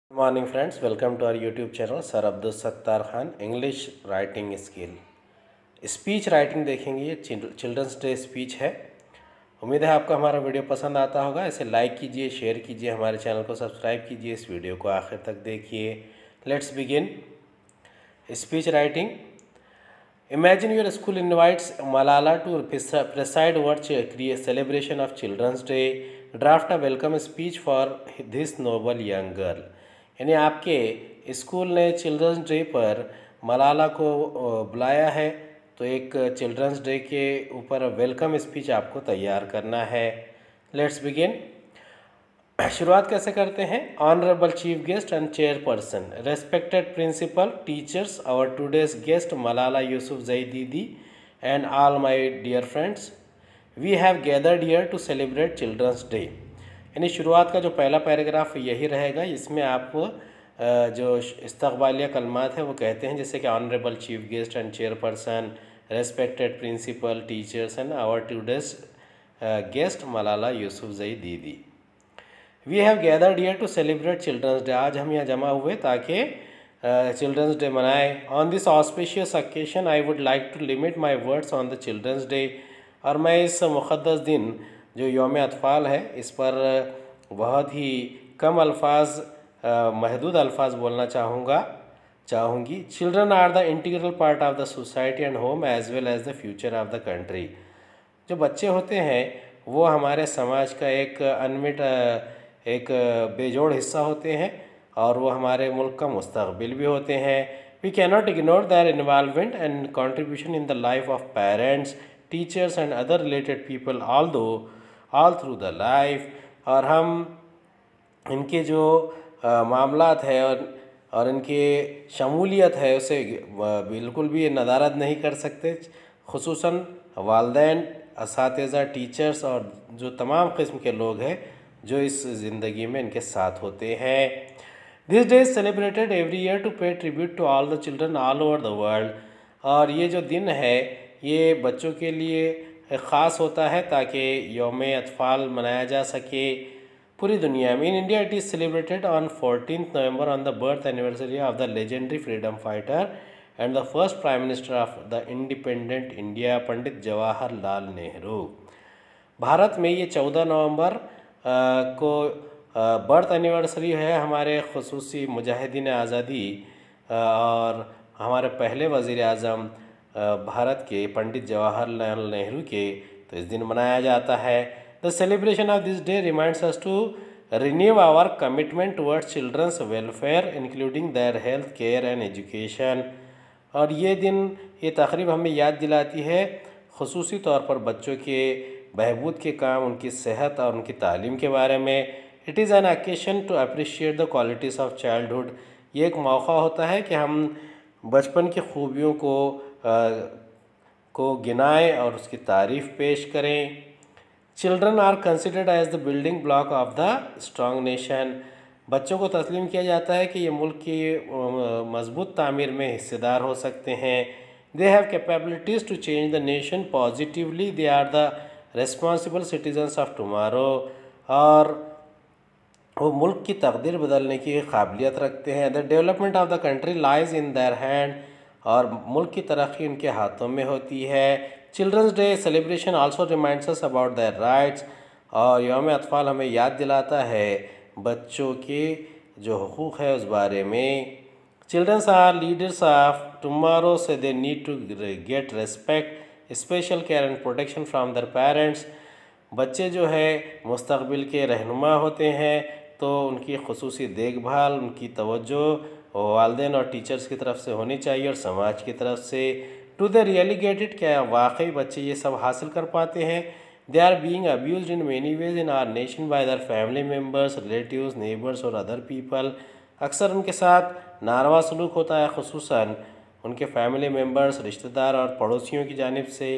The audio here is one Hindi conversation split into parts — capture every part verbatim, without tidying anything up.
Good morning friends, welcome to our YouTube channel sir Abdul Sattar Khan English writing skill. Speech writing देखेंगे, ये चिल्ड्रंस डे स्पीच है। उम्मीद है आपको हमारा वीडियो पसंद आता होगा। इसे लाइक कीजिए, शेयर कीजिए, हमारे चैनल को सब्सक्राइब कीजिए, इस वीडियो को आखिर तक देखिए। Let's begin speech writing. Imagine your school invites Malala to preside over celebration of Children's Day. Draft a welcome speech for this noble young girl. यानी आपके स्कूल ने चिल्ड्रंस डे पर मलाला को बुलाया है, तो एक चिल्ड्रंस डे के ऊपर वेलकम स्पीच आपको तैयार करना है। Let's begin. शुरुआत कैसे करते हैं? Honourable chief guest and chairperson, respected principal, teachers, our today's guest Malala Yousafzai दीदी and all my dear friends, we have gathered here to celebrate children's day. यानी शुरुआत का जो पहला पैराग्राफ यही रहेगा। इसमें आप जो इस्तकबालिया कलमात है वो कहते हैं, जैसे कि honourable chief guest and chairperson, respected principal, teachers and our today's guest Malala Yousafzai दीदी। We have gathered here to celebrate children's day. आज हम यहाँ जमा हुए ताकि चिल्ड्रंस डे मनाएं। On this auspicious occasion I would like to limit my words on the children's day. और मैं इस मुक़द्दस दिन जो यौम अतफ़ाल है, इस पर बहुत ही कम अल्फाज, महदूद अल्फाज बोलना चाहूँगा चाहूँगी। Children are the integral part of the society and home as well as the future of the country. जो बच्चे होते हैं वो हमारे समाज का एक अनमिट एक बेजोड़ हिस्सा होते हैं और वो हमारे मुल्क का मुस्तकबिल भी होते हैं। We can not ignore their involvement and contribution in the life of parents, teachers and other related people all though all through the life. और हम इनके जो मामलात है और और इनके शमूलियत है उसे बिल्कुल भी नदारद नहीं कर सकते, खुसूसन वालिदैन, असातिज़ा, टीचर्स और जो तमाम किस्म के लोग हैं जो इस ज़िंदगी में इनके साथ होते हैं। This day is celebrated every year to pay tribute to all the children all over the world. और ये जो दिन है ये बच्चों के लिए ख़ास होता है ताकि यौम अतफ़ाल मनाया जा सके पूरी दुनिया में। In India it is celebrated on fourteenth November on the birth anniversary of the legendary freedom fighter and the first prime minister of the independent India, Pandit Jawaharlal Nehru. भारत में ये चौदह नवंबर को बर्थ एनिवर्सरी है हमारे खुसूसी मुजाहिदीन आज़ादी और हमारे पहले वज़ीर आज़म भारत के पंडित जवाहरलाल नेहरू के, तो इस दिन मनाया जाता है। The celebration of this day reminds us to renew our commitment towards children's welfare including their health care and education. और ये दिन, ये तकरीब हमें याद दिलाती है खुसूसी तौर पर बच्चों के बहबूद के काम, उनकी सेहत और उनकी तालीम के बारे में। It is an occasion to appreciate the qualities of childhood. ये एक मौका होता है कि हम बचपन की खूबियों को आ, को गिनाएं और उसकी तारीफ़ पेश करें। Children are considered as the building block of the strong nation. बच्चों को तस्लीम किया जाता है कि ये मुल्क की मजबूत तामीर में हिस्सेदार हो सकते हैं। They have capabilities to change the nation positively, they are the responsible citizens of tomorrow. और वो मुल्क की तकदीर बदलने की काबिलियत रखते हैं। The development of the country lies in their hand. और मुल्क की तरक्की उनके हाथों में होती है। Children's day celebration also reminds us about their rights. और यौम अतफ़ाल हमें याद दिलाता है बच्चों के जो हुकूक़ है उस बारे में। Children's are leaders of tomorrow, so they need to get respect, special care and protection from their parents. बच्चे जो है मुस्तकबिल के रहनुमा होते हैं, तो उनकी खुसूसी देखभाल, उनकी तवज्जो वालिदैन और टीचर्स की तरफ से होनी चाहिए और समाज की तरफ से। To the really get it, क्या वाकई बच्चे ये सब हासिल कर पाते हैं? They are being abused in many ways in our nation by their family members, relatives, neighbours और अदर पीपल। अक्सर उनके साथ नारवा सलूक होता है, खुसूसन उनके फैमिली मेम्बर्स, रिश्तेदार और पड़ोसियों की जानिब से।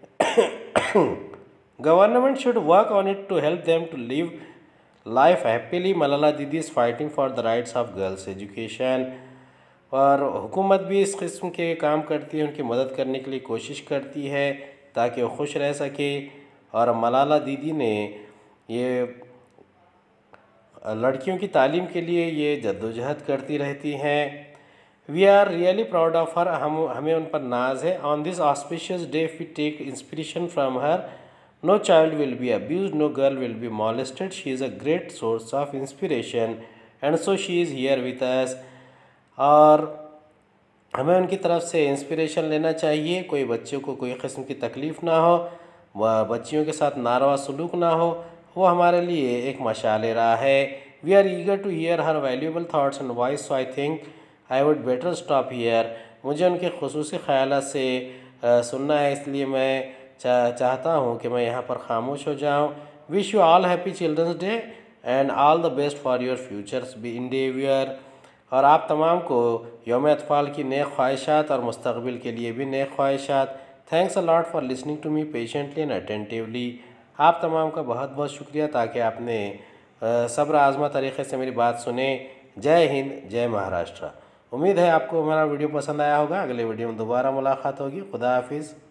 Government should work on it to help them to live life happily. Malala दीदी is fighting for the rights of girls education. और हुकूमत भी इस किस्म के काम करती है, उनकी मदद करने के लिए कोशिश करती है ताकि वो खुश रह सके। और मलाला दीदी ने ये लड़कियों की तालीम के लिए ये जद्दोजहद करती रहती हैं। We are really proud of her, हम हमें उन पर नाज है। On this auspicious day we take inspiration from her. No child will be abuse, no girl will be molested, she is a great source of inspiration and so she is here with us. और हमें उनकी तरफ से इंस्पिरेशन लेना चाहिए। कोई बच्चों को कोई किस्म की तकलीफ़ ना हो, वह बच्चियों के साथ नारवा सलूक ना हो, वो हमारे लिए एक मशाल राह है। We are eager to hear her valuable thoughts and voice, so I think I would better stop here. मुझे उनके खुसूसी ख़यालात से आ, सुनना है, इसलिए मैं चा, चाहता हूँ कि मैं यहाँ पर खामोश हो जाऊँ। Wish you all happy children's day and all the best for your futures be endeavour. और आप तमाम को यौम अतफ़ाल की नेक ख्वाहिशात और मुस्तक़बिल के लिए भी नेक ख्वाहिशात। Thanks a lot for listening to me patiently and attentively. आप तमाम का बहुत बहुत शुक्रिया ताकि आपने सब्र आज़मा तरीक़े से मेरी बात सुने। जय हिंद, जय महाराष्ट्र। उम्मीद है आपको हमारा वीडियो पसंद आया होगा। अगले वीडियो में दोबारा मुलाकात होगी। खुदा हाफिज़।